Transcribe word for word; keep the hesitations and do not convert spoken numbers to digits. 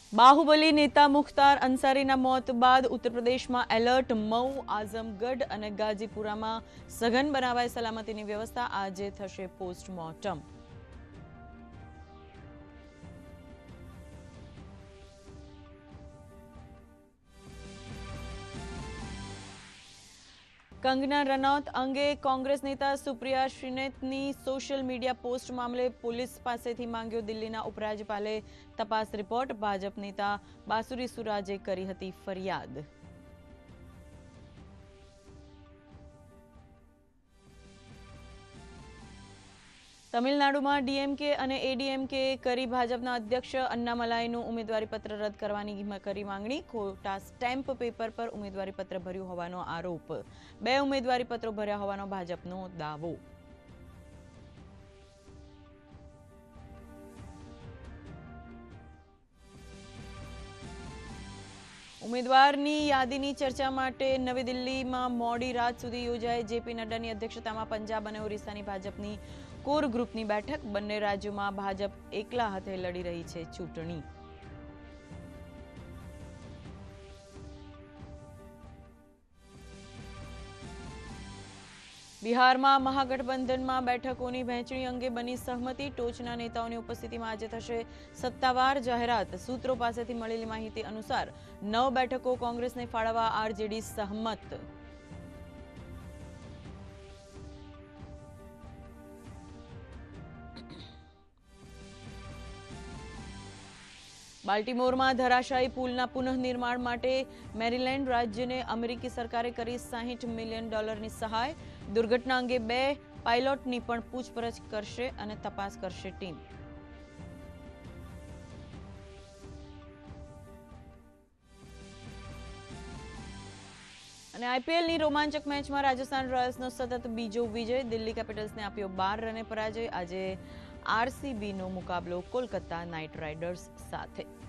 બાહુબલી નેતા મુખ્તાર અંસારીના મોત બાદ ઉત્તર પ્રદેશમાં એલર્ટ. મઉ, આઝમગઢ અને ગાજીપુરામાં સઘન બનાવાઈ સલામતીની વ્યવસ્થા. આજે થશે પોસ્ટમોર્ટમ. કંગના રનૌત અંગે કોંગ્રેસ નેતા સુપ્રિયા શ્રીનેતની સોશિયલ મીડિયા પોસ્ટ મામલે પોલીસ પાસેથી માંગ્યો દિલ્હીના ઉપરાજ્યપાલે તપાસ રિપોર્ટ. ભાજપ નેતા બાસુરી સુરાજે કરી હતી ફરિયાદ. તમિલનાડુમાં ડીએમકે અને એડીએમકે કરી ભાજપના અધ્યક્ષ અન્નામલાઈનું ઉમેદવારી પત્ર રદ કરવાની કરી માંગણી. ખોટા સ્ટેમ્પ પેપર પર ઉમેદવારી પત્ર ભર્યું હોવાનો આરોપ. બે ઉમેદવારી પત્રો ભર્યા હોવાનો ભાજપનો દાવો. ઉમેદવારની યાદીની ચર્ચા માટે નવી દિલ્હીમાં મોડી રાત સુધી યોજાઈ જેપી નડ્ડાની અધ્યક્ષતામાં પંજાબ અને ઓરિસ્સાની ભાજપની કોર ગ્રુપની બેઠક. બંને રાજ્યોમાં ભાજપ એકલા હાથે લડી રહી છે ચૂંટણી. બિહારમાં મહાગઠબંધનમાં બેઠકોની વહેંચણી અંગે બની સહમતિ. ટોચના નેતાઓની ઉપસ્થિતિમાં આજે થશે સત્તાવાર જાહેરાત. સૂત્રો પાસેથી મળેલી માહિતી અનુસાર નવ બેઠકો કોંગ્રેસને ફાળવવા આરજેડી સહમત. બાલ્ટિમોરમાં ધરાશાયી પુલના પુનઃનિર્માણ માટે મેરીલેન્ડ રાજ્યને અમેરિકી સરકારે કરી સાહીઠ મિલિયન ડોલરની સહાય. દુર્ઘટના અંગે બે પાયલોટની પણ પૂછપરછ કરશે અને તપાસ કરશે ટીમ. અને આઈપીએલની રોમાંચક મેચમાં રાજસ્થાન રોયલ્સનો સતત બીજો વિજય. દિલ્હી કેપિટલ્સને આપ્યો બાર રને પરાજય. આજે આરસીબીનો મુકાબલો કોલકાતા નાઇટ રાઇડર્સ સાથે.